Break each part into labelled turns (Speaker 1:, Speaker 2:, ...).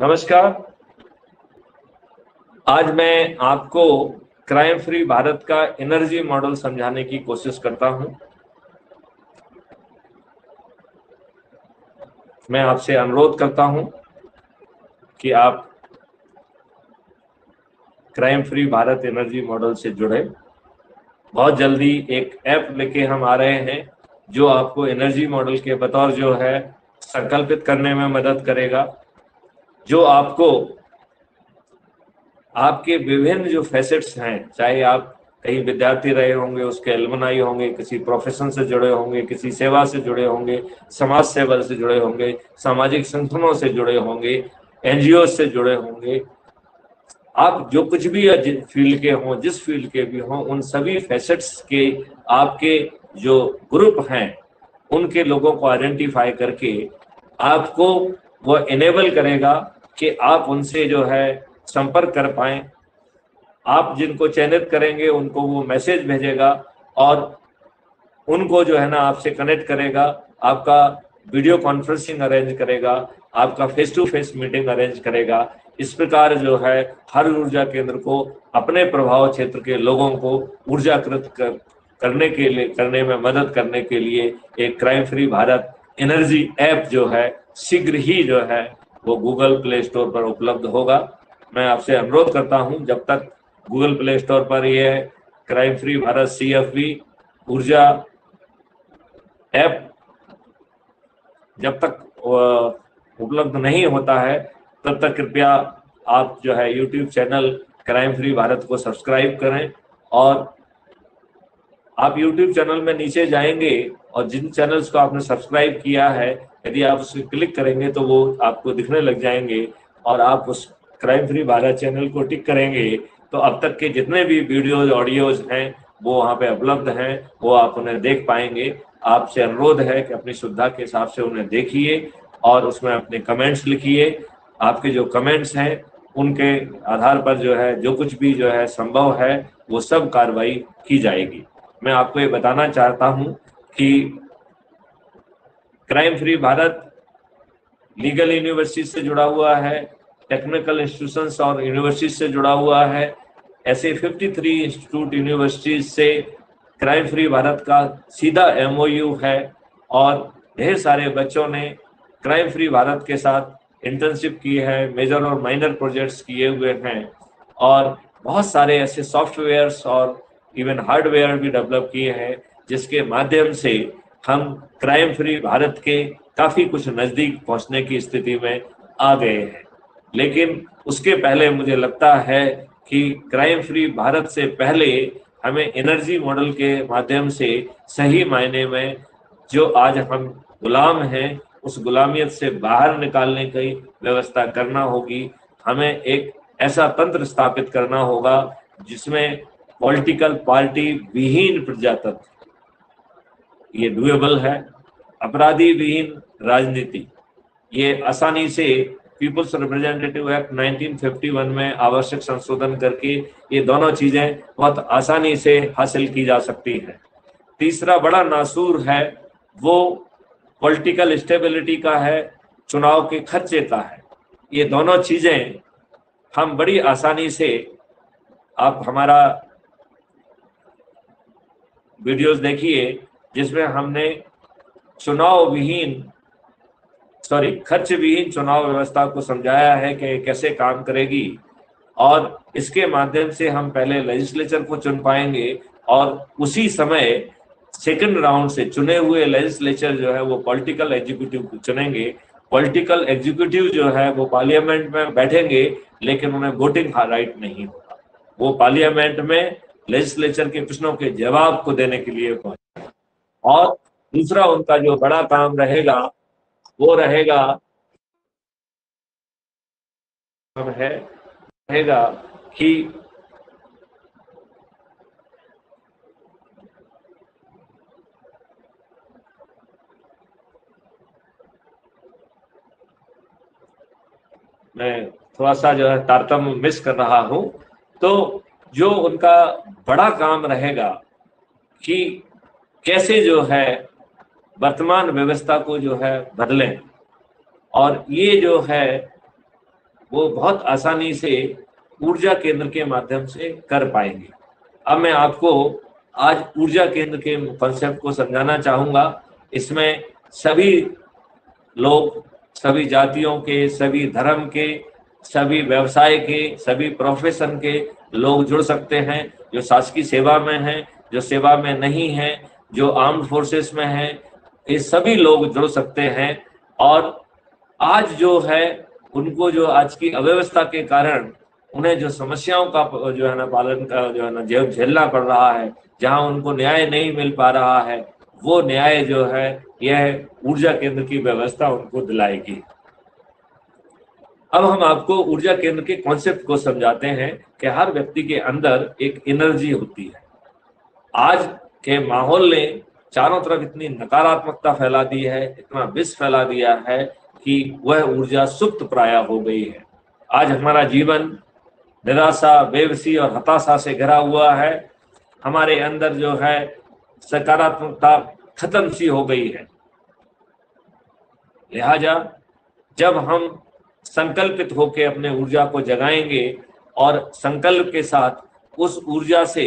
Speaker 1: नमस्कार। आज मैं आपको क्राइम फ्री भारत का एनर्जी मॉडल समझाने की कोशिश करता हूं। मैं आपसे अनुरोध करता हूं कि आप crime free Bharat energy model से जुड़े। बहुत जल्दी एक ऐप लेके हम आ रहे हैं जो आपको एनर्जी मॉडल के बतौर जो है संकल्पित करने में मदद करेगा, जो आपको आपके विभिन्न जो फैसेट्स हैं, चाहे आप कहीं विद्यार्थी रहे होंगे, उसके एलुमनाई होंगे, किसी प्रोफेशन से जुड़े होंगे, किसी सेवा से जुड़े होंगे, समाज सेवा से जुड़े होंगे, सामाजिक संगठनों से जुड़े होंगे, एनजीओ से जुड़े होंगे, आप जो कुछ भी फील्ड के हों, जिस फील्ड के भी हों, उन सभी फैसेट्स के आपके जो ग्रुप हैं उनके लोगों को आइडेंटिफाई करके आपको वो इनेबल करेगा कि आप उनसे जो है संपर्क कर पाएं। आप जिनको चयनित करेंगे उनको वो मैसेज भेजेगा और उनको जो है ना आपसे कनेक्ट करेगा, आपका वीडियो कॉन्फ्रेंसिंग अरेंज करेगा, आपका face to face meeting arrange करेगा। इस प्रकार जो है हर ऊर्जा केंद्र को अपने प्रभाव क्षेत्र के लोगों को ऊर्जाकृत करने में मदद करने के लिए एक crime free Bharat energy app जो है शीघ्र ही जो है वो गूगल प्ले स्टोर पर उपलब्ध होगा। मैं आपसे अनुरोध करता हूं, जब तक गूगल प्ले स्टोर पर यह क्राइम फ्री भारत CFV ऊर्जा ऐप जब तक उपलब्ध नहीं होता है, तब तक कृपया आप जो है YouTube channel crime free Bharat को सब्सक्राइब करें। और आप YouTube चैनल में नीचे जाएंगे और जिन चैनल्स को आपने सब्सक्राइब किया है, यदि आप उस पर क्लिक करेंगे तो वो आपको दिखने लग जाएंगे और आप उस क्राइम फ्री भारत चैनल को टिक करेंगे तो अब तक के जितने भी वीडियोज ऑडियोज हैं वो वहाँ पे उपलब्ध हैं, वो आप उन्हें देख पाएंगे। आपसे अनुरोध है कि अपनी सुविधा के हिसाब से उन्हें देखिए और उसमें अपने कमेंट्स लिखिए। आपके जो कमेंट्स हैं उनके आधार पर जो है जो कुछ भी जो है संभव है वो सब कार्रवाई की जाएगी। मैं आपको ये बताना चाहता हूं कि crime free Bharat legal university से जुड़ा हुआ है, टेक्निकल इंस्टीट्यूशंस और यूनिवर्सिटी से जुड़ा हुआ है। ऐसे 53 इंस्टीट्यूट यूनिवर्सिटीज से क्राइम फ्री भारत का सीधा MOU है और ढेर सारे बच्चों ने क्राइम फ्री भारत के साथ इंटर्नशिप की है, मेजर और माइनर प्रोजेक्ट्स किए हुए हैं और बहुत सारे ऐसे सॉफ्टवेयर्स और इवन हार्डवेयर भी डेवलप किए हैं जिसके माध्यम से हम क्राइम फ्री भारत के काफी कुछ नजदीक पहुंचने की स्थिति में आ गए हैं। लेकिन उसके पहले मुझे लगता है कि क्राइम फ्री भारत से पहले हमें एनर्जी मॉडल के माध्यम से सही मायने में जो आज हम गुलाम हैं उस गुलामियत से बाहर निकालने की व्यवस्था करना होगी। हमें एक ऐसा तंत्र स्थापित करना होगा जिसमें पॉलिटिकल पार्टी विहीन प्रजातंत्र, ये डुएबल है। अपराधी विहीन राजनीति, ये आसानी से पीपल्स रिप्रेजेंटेटिव एक्ट 1951 में आवश्यक संशोधन करके ये दोनों चीजें बहुत आसानी से हासिल की जा सकती हैं। तीसरा बड़ा नासूर है वो पॉलिटिकल स्टेबिलिटी का है, चुनाव के खर्चे का है। ये दोनों चीजें हम बड़ी आसानी से, आप हमारा वीडियोस देखिए जिसमें हमने खर्च विहीन चुनाव व्यवस्था को समझाया है कि कैसे काम करेगी और इसके माध्यम से हम पहले लेजिस्लेचर को चुन पाएंगे और उसी समय सेकंड राउंड से चुने हुए लेजिस्लेचर जो है वो पॉलिटिकल एग्जीक्यूटिव को चुनेंगे। पॉलिटिकल एग्जीक्यूटिव जो है वो पार्लियामेंट में बैठेंगे लेकिन उन्हें वोटिंग राइट नहीं होगा। वो पार्लियामेंट में लेजिस्लेचर के प्रश्नों के जवाब को देने के लिए पहुंचे। और दूसरा उनका जो बड़ा काम रहेगा वो रहेगा कि मैं थोड़ा सा जो है तारतम्य मिस कर रहा हूं। तो जो उनका बड़ा काम रहेगा कि कैसे जो है वर्तमान व्यवस्था को जो है बदलें और ये जो है वो बहुत आसानी से ऊर्जा केंद्र के माध्यम से कर पाएंगे। अब मैं आपको आज ऊर्जा केंद्र के कॉन्सेप्ट को समझाना चाहूँगा। इसमें सभी लोग, सभी जातियों के, सभी धर्म के, सभी व्यवसाय के, सभी प्रोफेशन के लोग जुड़ सकते हैं। जो शासकीय सेवा में हैं, जो सेवा में नहीं हैं, जो आर्म्ड फोर्सेस में हैं, ये सभी लोग जुड़ सकते हैं। और आज जो है उनको जो आज की अव्यवस्था के कारण उन्हें जो समस्याओं का जो है ना पालन का जो है ना झेलना पड़ रहा है, जहां उनको न्याय नहीं मिल पा रहा है, वो न्याय जो है यह ऊर्जा केंद्र की व्यवस्था उनको दिलाएगी। अब हम आपको ऊर्जा केंद्र के कॉन्सेप्ट को समझाते हैं कि हर व्यक्ति के अंदर एक एनर्जी होती है। आज के माहौल ने चारों तरफ इतनी नकारात्मकता फैला दी है, इतना विष फैला दिया है कि वह ऊर्जा सुप्त प्राय हो गई है। आज हमारा जीवन निराशा, बेबसी और हताशा से घिरा हुआ है। हमारे अंदर जो है सकारात्मकता खत्म सी हो गई है। लिहाजा जब हम संकल्पित होकर अपने ऊर्जा को जगाएंगे और संकल्प के साथ उस ऊर्जा से,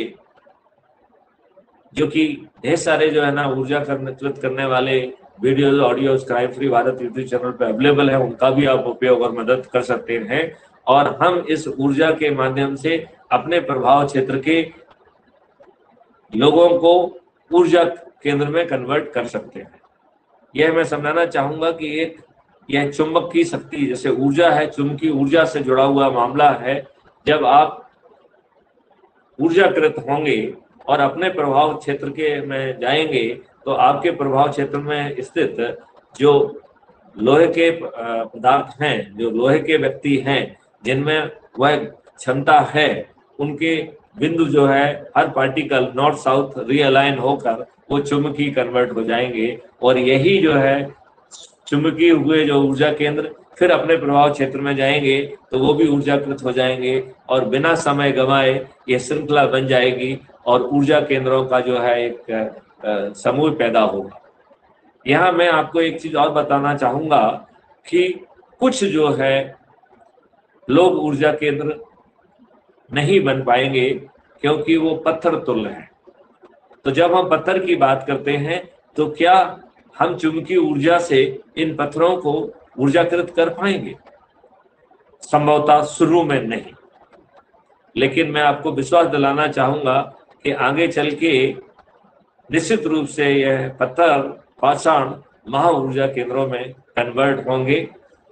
Speaker 1: जो कि ढेर सारे जो है ना ऊर्जा करने वाले videos, audios crime free Bharat YouTube channel पे अवेलेबल है, उनका भी आप उपयोग और मदद कर सकते हैं। और हम इस ऊर्जा के माध्यम से अपने प्रभाव क्षेत्र के लोगों को ऊर्जा केंद्र में कन्वर्ट कर सकते हैं। यह मैं समझाना चाहूंगा कि यह चुंबक की शक्ति, जैसे ऊर्जा है, चुंबकीय ऊर्जा से जुड़ा हुआ मामला है। जब आप ऊर्जाकृत होंगे और अपने प्रभाव क्षेत्र के में जाएंगे तो आपके प्रभाव क्षेत्र में स्थित जो लोहे के पदार्थ हैं, जो लोहे के व्यक्ति हैं, जिनमें वह क्षमता है, उनके बिंदु जो है हर पार्टिकल नॉर्थ साउथ रीअलाइन होकर वो चुंबकीय कन्वर्ट हो जाएंगे। और यही जो है चुंबकीय हुए जो ऊर्जा केंद्र फिर अपने प्रभाव क्षेत्र में जाएंगे तो वो भी ऊर्जाकृत हो जाएंगे और बिना समय गंवाए ये श्रृंखला बन जाएगी और ऊर्जा केंद्रों का जो है एक समूह पैदा होगा। यहाँ मैं आपको एक चीज और बताना चाहूंगा कि कुछ जो है लोग ऊर्जा केंद्र नहीं बन पाएंगे क्योंकि वो पत्थर तुल्य है। तो जब हम पत्थर की बात करते हैं तो क्या हम चुंबकीय ऊर्जा से इन पत्थरों को ऊर्जाकृत कर पाएंगे? संभवतः शुरू में नहीं, लेकिन मैं आपको विश्वास दिलाना चाहूंगा कि आगे चल के निश्चित रूप से यह पत्थर पाषाण महा ऊर्जा केंद्रों में कन्वर्ट होंगे।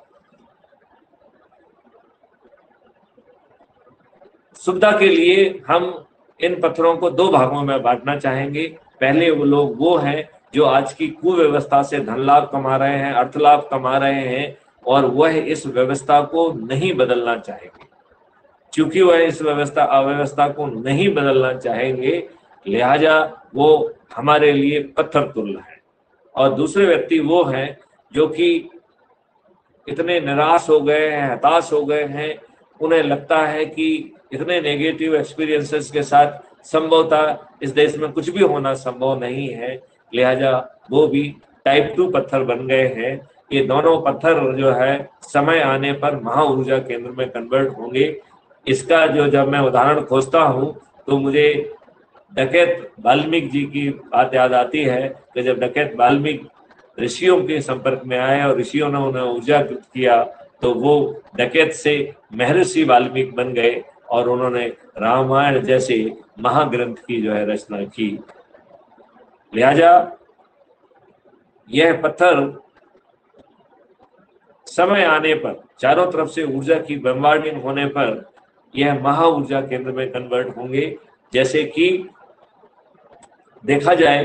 Speaker 1: सुविधा के लिए हम इन पत्थरों को दो भागों में बांटना चाहेंगे। पहले वो लोग वो हैं जो आज की कुव्यवस्था से धन लाभ कमा रहे हैं, अर्थ लाभ कमा रहे हैं और वह इस व्यवस्था को नहीं बदलना चाहेंगे। क्योंकि वह इस अव्यवस्था को नहीं बदलना चाहेंगे, लिहाजा वो हमारे लिए पत्थर तुल्य है। और दूसरे व्यक्ति वो हैं जो कि इतने निराश हो गए हैं, हताश हो गए हैं, उन्हें लगता है कि इतने नेगेटिव एक्सपीरियंसेस के साथ संभवतः इस देश में कुछ भी होना संभव नहीं है, लिहाजा वो भी टाइप 2 पत्थर बन गए हैं। ये दोनों पत्थर जो है समय आने पर महा ऊर्जा केंद्र में कन्वर्ट होंगे। इसका जो जब मैं उदाहरण खोजता हूँ तो मुझे डकैत वाल्मीकि जी की बात याद आती है कि जब डकैत वाल्मीकि ऋषियों के संपर्क में आए और ऋषियों ने उन्हें ऊर्जाकृत किया तो वो डकैत से महर्षि वाल्मीकि बन गए और उन्होंने रामायण जैसे महाग्रंथ की जो है रचना की। लिहाजा यह पत्थर समय आने पर, चारों तरफ से ऊर्जा की बम्बार्डिंग होने पर यह महा ऊर्जा केंद्र में कन्वर्ट होंगे। जैसे कि देखा जाए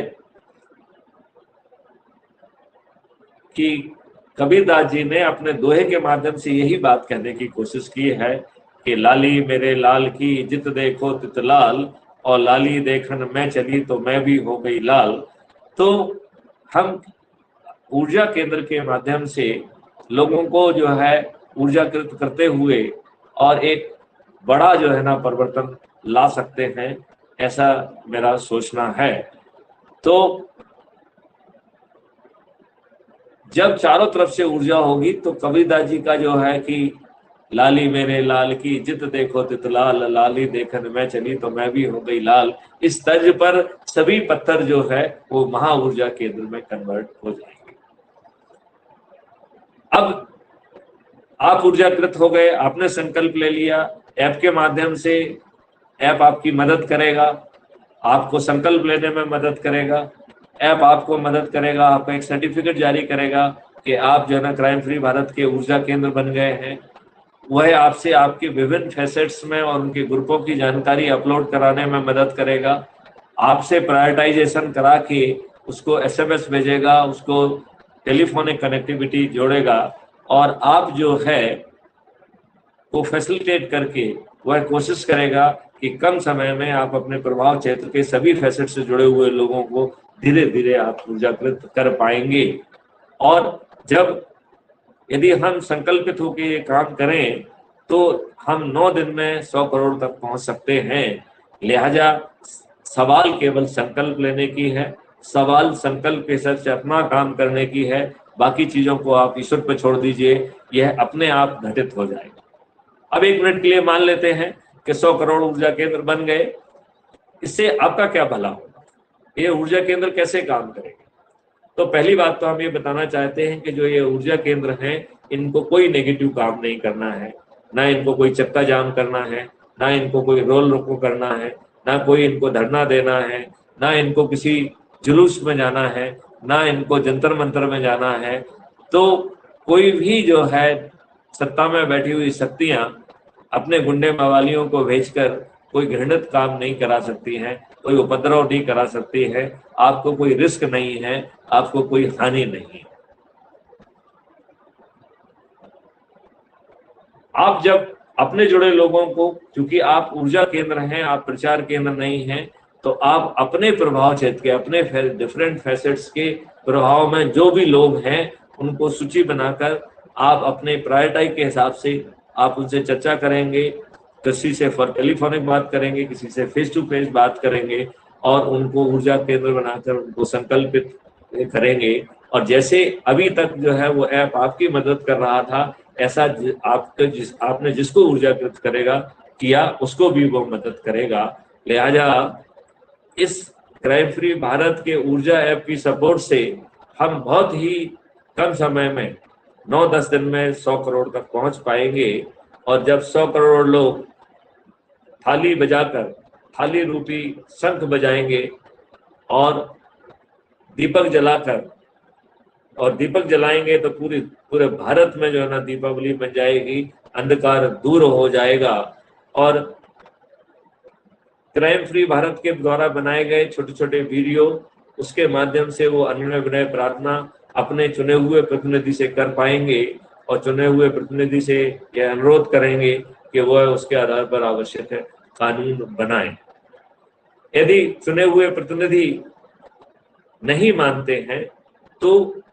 Speaker 1: कि कबीरदास जी ने अपने दोहे के माध्यम से यही बात कहने की कोशिश की है कि लाली मेरे लाल की जित देखो तित लाल, और लाली देखन मैं चली तो मैं भी हो गई लाल। तो हम ऊर्जा केंद्र के माध्यम से लोगों को जो है ऊर्जाकृत करते हुए और एक बड़ा जो है ना परिवर्तन ला सकते हैं, ऐसा मेरा सोचना है। तो जब चारों तरफ से ऊर्जा होगी तो कबीरदास जी का जो है कि लाली मेरे लाल की जित देखो तित लाल, लाली देखन मैं चली तो मैं भी हो गई लाल। इस तर्ज पर सभी पत्थर जो है वो महा ऊर्जा केंद्र में कन्वर्ट हो जाएंगे। अब आप ऊर्जाकृत हो गए, आपने संकल्प ले लिया, ऐप के माध्यम से ऐप आपकी मदद करेगा, आपको संकल्प लेने में मदद करेगा। ऐप आपको मदद करेगा, आपको एक सर्टिफिकेट जारी करेगा कि आप जो है ना क्राइम फ्री भारत के ऊर्जा केंद्र बन गए हैं। वह आपसे आपके विभिन्न फैसेट्स में और उनके ग्रुपों की जानकारी अपलोड कराने में मदद करेगा, आपसे प्रायोरिटाइजेशन करा के उसको एसएमएस भेजेगा, उसको टेलीफोनिक कनेक्टिविटी जोड़ेगा, और आप जो है वो फैसिलिटेट करके वह कोशिश करेगा कि कम समय में आप अपने प्रभाव क्षेत्र के सभी फैसेट से जुड़े हुए लोगों को धीरे धीरे आप ऊर्जाकृत कर पाएंगे। और जब यदि हम संकल्पित होकर ये काम करें तो हम 9 दिन में 100 करोड़ तक पहुंच सकते हैं। लिहाजा सवाल केवल संकल्प लेने की है, सवाल संकल्प के हिसाब से अपना काम करने की है, बाकी चीजों को आप ईश्वर पर छोड़ दीजिए, यह अपने आप घटित हो जाएगा। अब 1 मिनट के लिए मान लेते हैं कि 100 करोड़ ऊर्जा केंद्र बन गए, इससे आपका क्या भला होगा, ये ऊर्जा केंद्र कैसे काम करेंगे? तो पहली बात तो हम ये बताना चाहते हैं कि जो ये ऊर्जा केंद्र हैं इनको कोई नेगेटिव काम नहीं करना है, ना इनको कोई चक्का जाम करना है, ना इनको कोई रोल रोको करना है, ना कोई इनको धरना देना है, ना इनको किसी जुलूस में जाना है, ना इनको जंतर मंतर में जाना है। तो कोई भी जो है सत्ता में बैठी हुई शक्तियां अपने गुंडे मवालियों को भेजकर कोई घृणित काम नहीं करा सकती हैं, कोई उपद्रव नहीं करा सकती है, आपको कोई रिस्क नहीं है, आपको कोई हानि नहीं है। आप जब अपने जुड़े लोगों को, क्योंकि आप ऊर्जा केंद्र हैं, आप प्रचार केंद्र नहीं हैं, तो आप अपने प्रभाव क्षेत्र के, अपने डिफरेंट फैसेट्स के प्रभाव में जो भी लोग हैं उनको सूची बनाकर आप अपने प्रायोरिटी के हिसाब से आप उनसे चर्चा करेंगे, किसी से टेलीफोनिक बात करेंगे, किसी से फेस टू फेस बात करेंगे, और उनको ऊर्जा केंद्र बनाकर उनको संकल्पित करेंगे। और जैसे अभी तक जो है वो ऐप आपकी मदद कर रहा था, ऐसा आपने जिसको ऊर्जाकृत करेगा किया उसको भी वो मदद करेगा। लिहाजा इस क्राइम फ्री भारत के ऊर्जा ऐप की सपोर्ट से हम बहुत ही कम समय में 9-10 दिन में 100 करोड़ तक पहुंच पाएंगे। और जब 100 करोड़ लोग थाली बजाकर, थाली रूपी शंख बजाएंगे और दीपक जलाकर, और दीपक जलाएंगे तो पूरे भारत में जो है ना दीपावली बन जाएगी, अंधकार दूर हो जाएगा। और क्राइम फ्री भारत के द्वारा बनाए गए छोटे छोटे वीडियो, उसके माध्यम से वो अनुनय विनय प्रार्थना अपने चुने हुए प्रतिनिधि से कर पाएंगे, और चुने हुए प्रतिनिधि से यह अनुरोध करेंगे कि वह उसके आधार पर आवश्यक है कानून बनाए। यदि चुने हुए प्रतिनिधि नहीं मानते हैं तो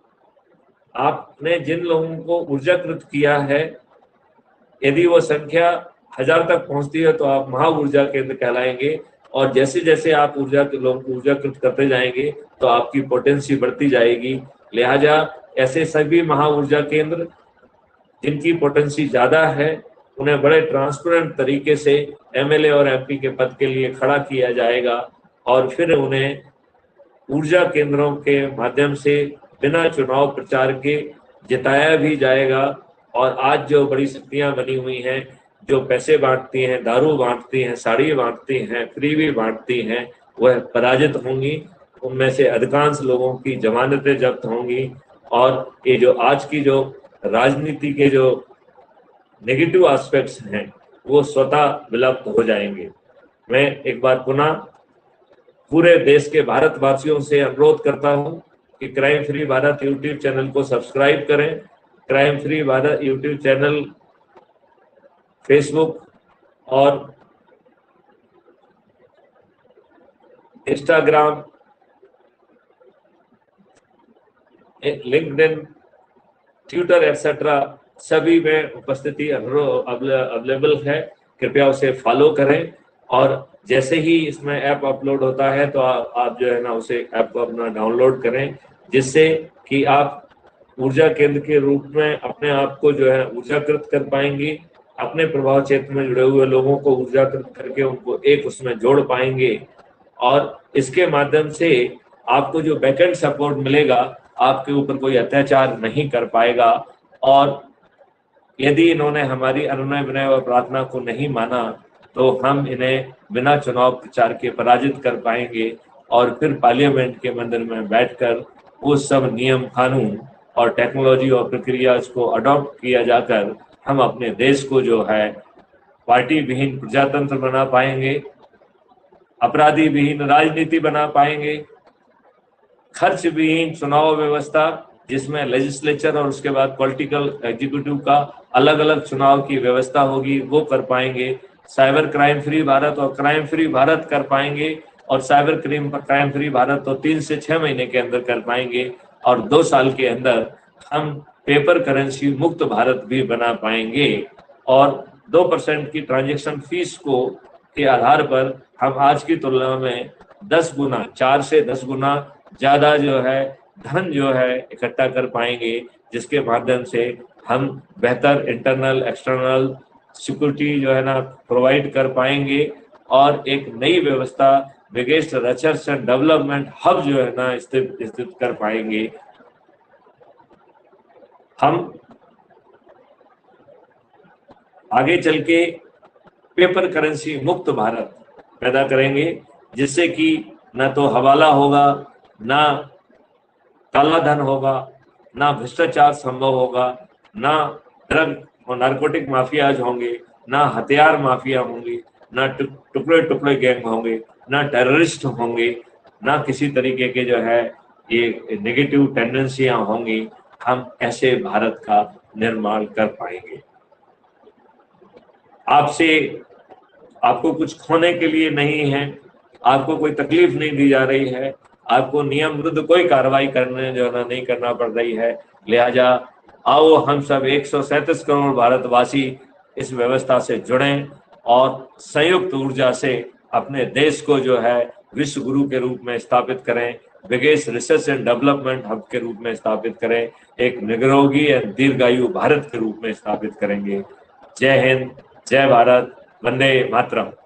Speaker 1: आपने जिन लोगों को ऊर्जाकृत किया है, यदि वो संख्या 1000 तक पहुंचती है तो आप महा ऊर्जा केंद्र कहलाएंगे। और जैसे जैसे आप लोगों को ऊर्जाकृत करते जाएंगे तो आपकी पोटेंसी बढ़ती जाएगी। लिहाजा ऐसे सभी महा ऊर्जा केंद्र जिनकी पोटेंसी ज्यादा है उन्हें बड़े ट्रांसपेरेंट तरीके से एमएलए और एमपी के पद के लिए खड़ा किया जाएगा, और फिर उन्हें ऊर्जा केंद्रों के माध्यम से बिना चुनाव प्रचार के जिताया भी जाएगा। और आज जो बड़ी शक्तियां बनी हुई हैं, जो पैसे बांटती हैं, दारू बांटती हैं, साड़ी बांटती हैं, फ्रीबी बांटती हैं, वह पराजित होंगी। उनमें से अधिकांश लोगों की जमानतें जब्त होंगी, और ये जो आज की जो राजनीति के जो नेगेटिव एस्पेक्ट्स हैं वो स्वतः विलुप्त हो जाएंगे। मैं एक बार पुनः पूरे देश के भारतवासियों से अनुरोध करता हूं कि crime free Bharat YouTube channel को सब्सक्राइब करें। Crime free Bharat YouTube channel Facebook और इंस्टाग्राम, लिंक्डइन, ट्विटर एक्सेट्रा सभी में उपस्थिति अवेलेबल है। कृपया उसे फॉलो करें, और जैसे ही इसमें ऐप अपलोड होता है तो आप जो है ना उसे ऐप को अपना डाउनलोड करें, जिससे कि आप ऊर्जा केंद्र के रूप में अपने आप को जो है ऊर्जाकृत कर पाएंगी। अपने प्रभाव क्षेत्र में जुड़े हुए लोगों को ऊर्जा करके उनको एक उसमें जोड़ पाएंगे। और इसके माध्यम से आपको जो बैकएंड सपोर्ट मिलेगा, आपके ऊपर कोई अत्याचार नहीं कर पाएगा। और यदि इन्होंने हमारी अनुनय विनय और प्रार्थना को नहीं माना तो हम इन्हें बिना चुनाव प्रचार के पराजित कर पाएंगे और फिर पार्लियामेंट के मंदिर में बैठकर वो सब नियम कानून और टेक्नोलॉजी और प्रक्रिया को अडॉप्ट किया जाकर हम अपने देश को जो है पार्टी विहीन प्रजातंत्र बना पाएंगे, अपराधी विहीन राजनीति बना पाएंगे, खर्च विहीन चुनाव व्यवस्था जिसमें लेजिस्लेचर और उसके बाद पॉलिटिकल एग्जीक्यूटिव का अलग अलग चुनाव की व्यवस्था होगी, वो कर पाएंगे। साइबर क्राइम फ्री भारत और क्राइम फ्री भारत कर पाएंगे। और साइबर क्राइम फ्री भारत तो 3 से 6 महीने के अंदर कर पाएंगे और 2 साल के अंदर हम पेपर करेंसी मुक्त भारत भी बना पाएंगे। और 2% की ट्रांजैक्शन फीस को के आधार पर हम आज की तुलना में 10 गुना 4 से 10 गुना ज्यादा जो है धन जो है इकट्ठा कर पाएंगे, जिसके माध्यम से हम बेहतर इंटरनल एक्सटर्नल सिक्योरिटी जो है ना प्रोवाइड कर पाएंगे और एक नई व्यवस्था biggest research and development hub जो है ना स्थित कर पाएंगे। हम आगे चल के पेपर करेंसी मुक्त भारत पैदा करेंगे, जिससे कि न तो हवाला होगा, ना काला धन होगा, ना भ्रष्टाचार संभव होगा, ना ड्रग और नारकोटिक माफियाज होंगे, ना हथियार माफिया होंगी, ना टुकड़े टुकड़े गैंग होंगे, ना टेररिस्ट होंगे, ना किसी तरीके के जो है ये नेगेटिव टेंडेंसियां होंगी। हम ऐसे भारत का निर्माण कर पाएंगे। आपको कुछ खोने के लिए नहीं है, आपको कोई तकलीफ नहीं दी जा रही है, आपको नियम विरुद्ध कोई कार्रवाई करने जो है नहीं करना पड़ रही है। लिहाजा आओ हम सब 137 करोड़ भारतवासी इस व्यवस्था से जुड़ें और संयुक्त ऊर्जा से अपने देश को जो है विश्व गुरु के रूप में स्थापित करें, biggest research and development hub के रूप में स्थापित करें, एक निरोगी और दीर्घायु भारत के रूप में स्थापित करेंगे। जय हिंद, जय भारत, वंदे मातरम।